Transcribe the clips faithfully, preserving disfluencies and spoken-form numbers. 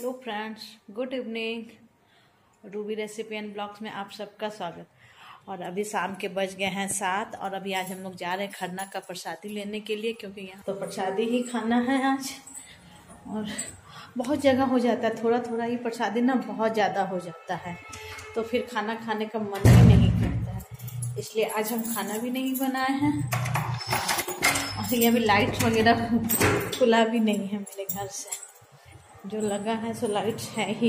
Hello friends, good evening. Ruby recipe and blogs में आप सबका स्वागत। और अभी शाम के बज गए हैं सात और अभी आज हम लोग जा रहे हैं खरना का प्रसादी लेने के लिए, क्योंकि यहाँ तो प्रसादी ही खाना है आज। और बहुत जगह हो जाता है, थोड़ा थोड़ा ही प्रसादी ना बहुत ज़्यादा हो जाता है, तो फिर खाना खाने का मन ही नहीं करता है। इसलिए आज हम खाना भी नहीं बनाए हैं और ये भी लाइट वगैरह खुला भी नहीं है मेरे घर से, जो लगा है सो लाइट है ही।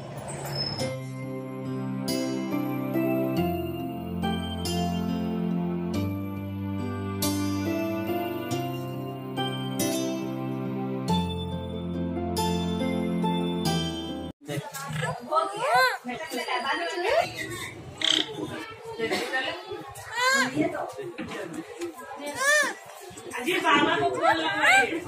अजी बाबा को बोल रहा है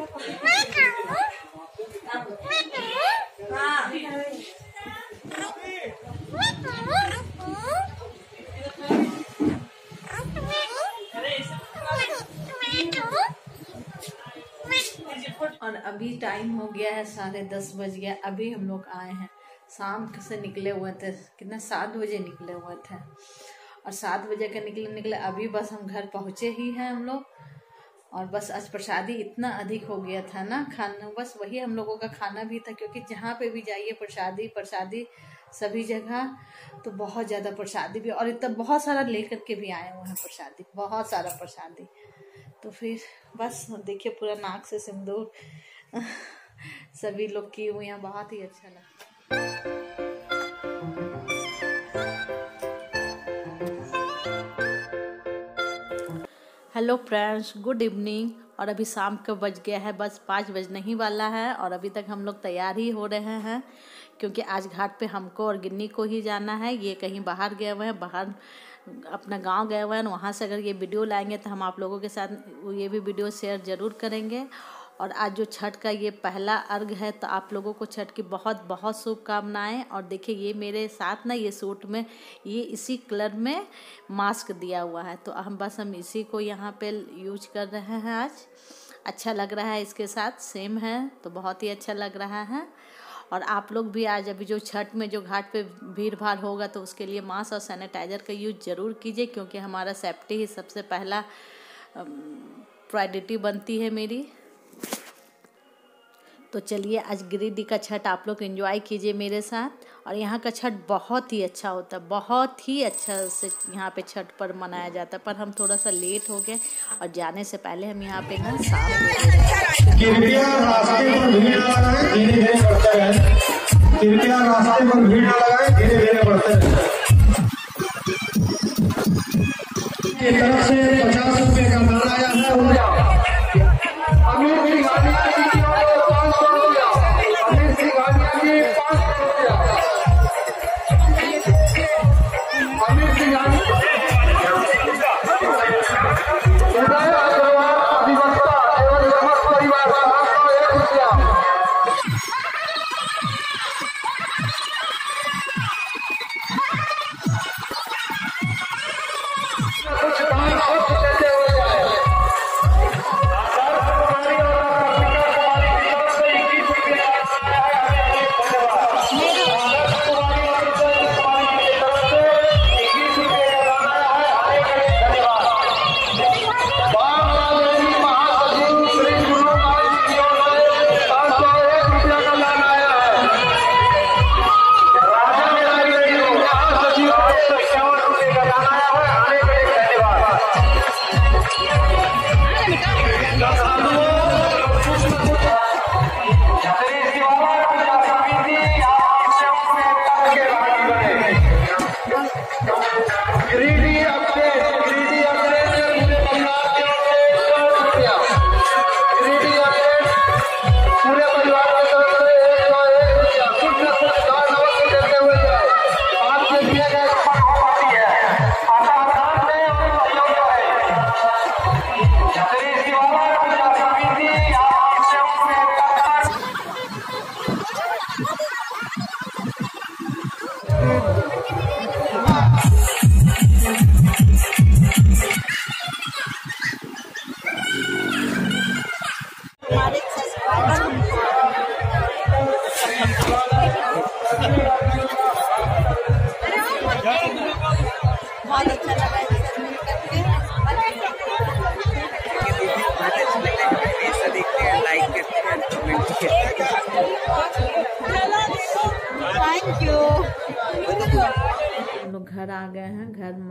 और अभी टाइम हो गया है साढ़े दस बज गया। अभी हम लोग आए हैं, शाम से निकले हुए थे, कितने सात बजे निकले हुए थे और सात बजे के निकले निकले अभी बस हम घर पहुँचे ही हैं हम लोग। और बस आज प्रसादी इतना अधिक हो गया था ना खाना, बस वही हम लोगों का खाना भी था, क्योंकि जहाँ पे भी जाइए प्रसादी प्रसादी सभी जगह, तो बहुत ज़्यादा प्रसादी भी, और इतना बहुत सारा लेकर के भी आए हुए हैं प्रसादी, बहुत सारा प्रसादी। तो फिर बस देखिए पूरा नाक से सिंदूर सभी लोग किए हुए हैं, बहुत ही अच्छा लगता है। Hello friends, good evening. और अभी शाम का बज गया है, बस पाँच बजने ही वाला है और अभी तक हम लोग तैयार ही हो रहे हैं, क्योंकि आज घाट पे हमको और गिन्नी को ही जाना है। ये कहीं बाहर गए हुए हैं, बाहर अपना गांव गए हुए हैं। वहाँ से अगर ये वीडियो लाएंगे तो हम आप लोगों के साथ ये भी वीडियो शेयर ज़रूर करेंगे। और आज जो छठ का ये पहला अर्घ है, तो आप लोगों को छठ की बहुत बहुत शुभकामनाएं। और देखिए ये मेरे साथ ना ये सूट में ये इसी कलर में मास्क दिया हुआ है, तो हम बस हम इसी को यहाँ पे यूज कर रहे हैं। आज अच्छा लग रहा है, इसके साथ सेम है तो बहुत ही अच्छा लग रहा है। और आप लोग भी आज अभी जो छठ में जो घाट पे भीड़ भाड़ होगा, तो उसके लिए मास्क और सैनिटाइज़र का यूज ज़रूर कीजिए, क्योंकि हमारा सेफ्टी ही सबसे पहला प्रायोरिटी बनती है मेरी। तो चलिए आज गिरिडीह का छठ आप लोग एंजॉय कीजिए मेरे साथ। और यहाँ का छठ बहुत ही अच्छा होता है, बहुत ही अच्छा से यहाँ पे छठ पर मनाया जाता है। पर हम थोड़ा सा लेट हो गए और जाने से पहले हम यहाँ पे ना साफ कृपया रास्ते पर भीड़ न लगाएं, धीरे धीरे बढ़ते रहें। कृपया रास्ते पर भीड़ न लगाएं, धीरे धीरे बढ़ते रहें। एक तरफ से पचास रुपए का माल आया है, हो जाओ। अमीर की गाड़ियाँ की पाँच सौ रुपया, अमीर की गाड़ियाँ की पाँच सौ रुपया, अमीर की गाड़ी अधिवक्ता एवं समस्त परिवार पाँच सौ एक रुपया। कुछ काम स्वच्छ करते हो जाए।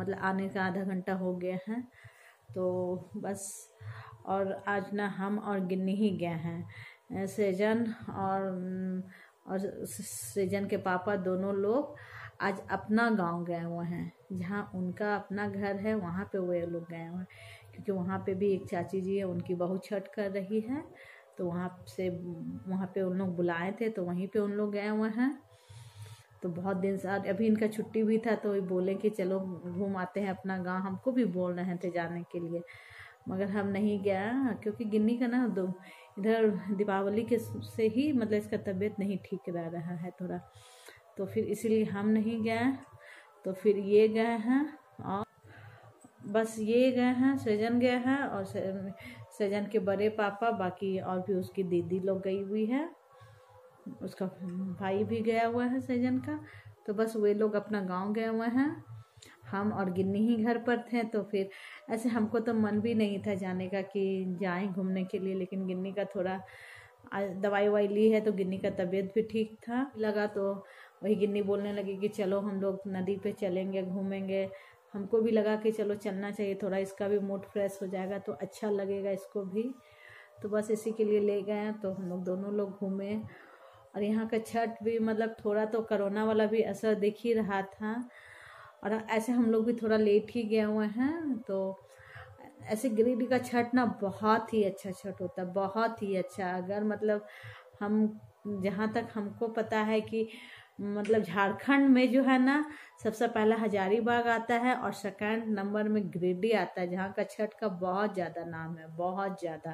मतलब आने का आधा घंटा हो गया है। तो बस और आज ना हम और गिन्नी ही गए हैं, सृजन और और सृजन के पापा दोनों लोग आज अपना गांव गए हुए हैं, जहां उनका अपना घर है वहां पे वे लोग गए हुए हैं, क्योंकि वहां पे भी एक चाची जी है, उनकी बहू छठ कर रही है, तो वहां से वहां पे उन लोग बुलाए थे, तो वहीं पे उन लोग गए हुए हैं। तो बहुत दिन से अभी इनका छुट्टी भी था, तो ये बोले कि चलो घूम आते हैं अपना गांव। हमको भी बोल रहे थे जाने के लिए, मगर हम नहीं गया, क्योंकि गिन्नी का ना दो इधर दीपावली के से ही मतलब इसका तबीयत नहीं ठीक रह रहा है थोड़ा, तो फिर इसीलिए हम नहीं गए। तो फिर ये गए हैं और बस ये गए हैं, सृजन गया है और सृजन के बड़े पापा, बाकी और भी उसकी दीदी लोग गई हुई है, उसका भाई भी गया हुआ है सृजन का। तो बस वे लोग अपना गांव गए हुए हैं, हम और गिन्नी ही घर पर थे। तो फिर ऐसे हमको तो मन भी नहीं था जाने का कि जाएं घूमने के लिए, लेकिन गिन्नी का थोड़ा दवाई ववाई ली है तो गिन्नी का तबीयत भी ठीक था लगा, तो वही गिन्नी बोलने लगी कि चलो हम लोग नदी पे चलेंगे, घूमेंगे। हमको भी लगा कि चलो चलना चाहिए, थोड़ा इसका भी मूड फ्रेश हो जाएगा तो अच्छा लगेगा इसको भी। तो बस इसी के लिए ले गए, तो हम लोग दोनों लोग घूमे। और यहाँ का छठ भी मतलब थोड़ा तो कोरोना वाला भी असर दिख ही रहा था, और ऐसे हम लोग भी थोड़ा लेट ही गए हुए हैं। तो ऐसे गिरिडीह का छठ ना बहुत ही अच्छा छठ होता है, बहुत ही अच्छा। अगर मतलब हम जहाँ तक हमको पता है कि मतलब झारखंड में जो है ना सबसे पहला हजारीबाग आता है और सेकंड नंबर में गिरिडीह आता है, जहाँ का छठ का बहुत ज़्यादा नाम है, बहुत ज़्यादा।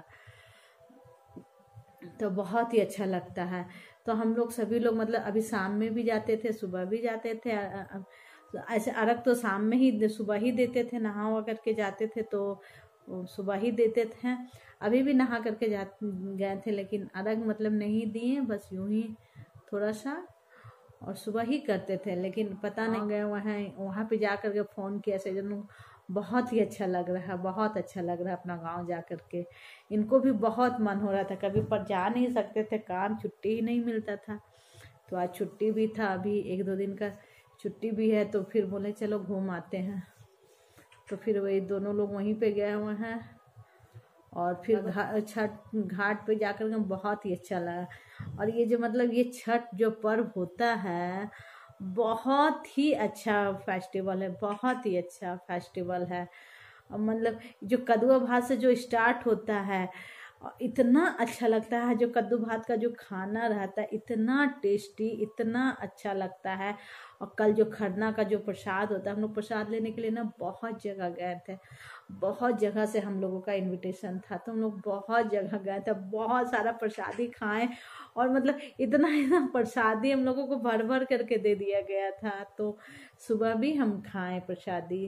तो बहुत ही अच्छा लगता है। तो हम लोग सभी लोग मतलब अभी शाम में भी जाते थे, सुबह भी जाते थे। ऐसे अर्घ तो शाम में ही सुबह ही देते थे, नहा हुआ करके जाते थे तो सुबह ही देते थे। अभी भी नहा करके जा गए थे, लेकिन अर्घ मतलब नहीं दिए, बस यूं ही थोड़ा सा और सुबह ही करते थे। लेकिन पता नहीं गए हुए हैं, वहाँ पे जा करके फ़ोन किया सजन, बहुत ही अच्छा लग रहा है, बहुत अच्छा लग रहा है अपना गांव जा करके। इनको भी बहुत मन हो रहा था, कभी पर जा नहीं सकते थे, काम छुट्टी ही नहीं मिलता था। तो आज छुट्टी भी था, अभी एक दो दिन का छुट्टी भी है, तो फिर बोले चलो घूम आते हैं। तो फिर वही दोनों लोग वहीं पे गए हुए हैं, और फिर घा, छठ घाट पे जाकर के बहुत ही अच्छा लगा। और ये जो मतलब ये छठ जो पर्व होता है बहुत ही अच्छा फेस्टिवल है, बहुत ही अच्छा फेस्टिवल है। मतलब जो कद्दू भात से जो स्टार्ट होता है इतना अच्छा लगता है, जो कद्दू भात का जो खाना रहता है इतना टेस्टी, इतना अच्छा लगता है। और कल जो खरना का जो प्रसाद होता है, हम लोग प्रसाद लेने के लिए ना बहुत जगह गए थे, बहुत जगह से हम लोगों का इनविटेशन था, तो हम लोग बहुत जगह गए थे, बहुत सारा प्रसादी खाएं। और मतलब इतना इतना प्रसादी हम लोगों को भर भर करके दे दिया गया था, तो सुबह भी हम खाएं प्रसादी,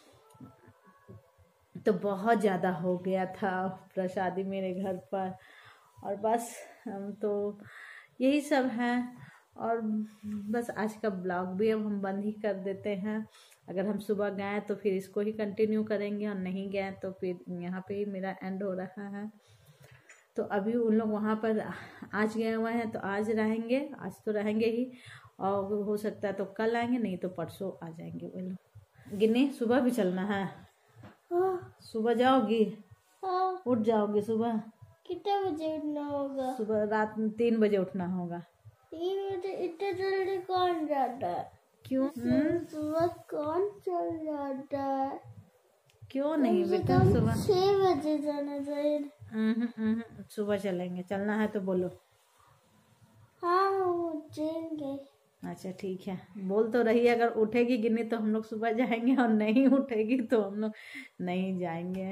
तो बहुत ज़्यादा हो गया था प्रसादी मेरे घर पर। और बस हम तो यही सब हैं। और बस आज का ब्लॉग भी अब हम बंद ही कर देते हैं। अगर हम सुबह गए तो फिर इसको ही कंटिन्यू करेंगे, और नहीं गए तो फिर यहाँ पे ही मेरा एंड हो रहा है। तो अभी उन लोग वहाँ पर आज गए हुए हैं, तो आज रहेंगे, आज तो रहेंगे ही, और हो सकता है तो कल आएंगे, नहीं तो परसों आ जाएंगे वो लोग। गिन्नी सुबह भी चलना है? हाँ। सुबह जाओगी? हाँ। उठ जाओगी सुबह? कितने बजे उठना होगा? सुबह रात तीन बजे उठना होगा। तीन बजे? इतने जल्दी कौन जाता है? क्यों? सुबह कौन चल जाता है? क्यों नहीं बेटा, सुबह छह बजे जाना चाहिए। सुबह चलेंगे, चलना है तो बोलो। हाँ उठेंगे। अच्छा ठीक है, बोल तो रही है, अगर उठेगी गिन्नी तो हम लोग सुबह जाएंगे, और नहीं उठेगी तो हम लोग नहीं जाएंगे।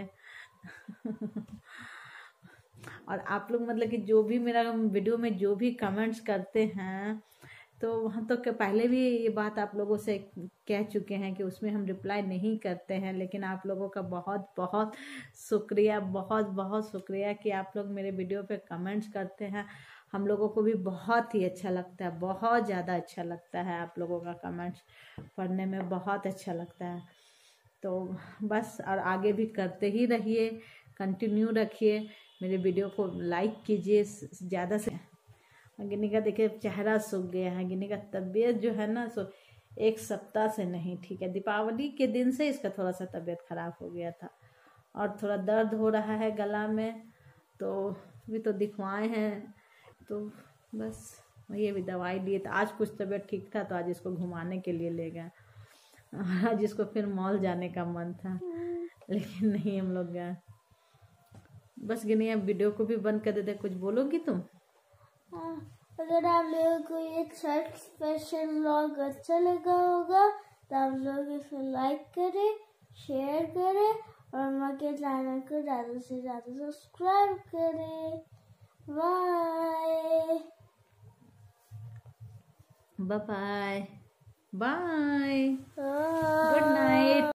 और आप लोग मतलब कि जो भी मेरा वीडियो में जो भी कमेंट्स करते हैं, तो हम तो पहले भी ये बात आप लोगों से कह चुके हैं कि उसमें हम रिप्लाई नहीं करते हैं, लेकिन आप लोगों का बहुत बहुत शुक्रिया, बहुत बहुत शुक्रिया कि आप लोग मेरे वीडियो पे कमेंट्स करते हैं। हम लोगों को भी बहुत ही अच्छा लगता है, बहुत ज़्यादा अच्छा लगता है, आप लोगों का कमेंट्स पढ़ने में बहुत अच्छा लगता है। तो बस और आगे भी करते ही रहिए, कंटिन्यू रखिए, मेरे वीडियो को लाइक कीजिए ज़्यादा से। गिन्नी का देखिए चेहरा सूख गया है, गिन्नी का तबीयत जो है ना सो एक सप्ताह से नहीं ठीक है। दीपावली के दिन से इसका थोड़ा सा तबीयत खराब हो गया था और थोड़ा दर्द हो रहा है गला में, तो अभी तो दिखवाए हैं, तो बस वही अभी दवाई लिए। तो आज कुछ तबीयत ठीक था तो आज इसको घुमाने के लिए ले गए। आज इसको फिर मॉल जाने का मन था लेकिन नहीं हम लोग गए। बस गिनी अब वीडियो को भी बंद कर देते। कुछ बोलोगी तुम? अगर आप लोगों को ये थर्ड स्पेशल व्लॉग अच्छा लगा होगा तो आप लोग इसे लाइक करें, शेयर करें और माँ के चैनल को ज़्यादा से ज़्यादा सब्सक्राइब करें। Bye bye bye bye, bye. Good night.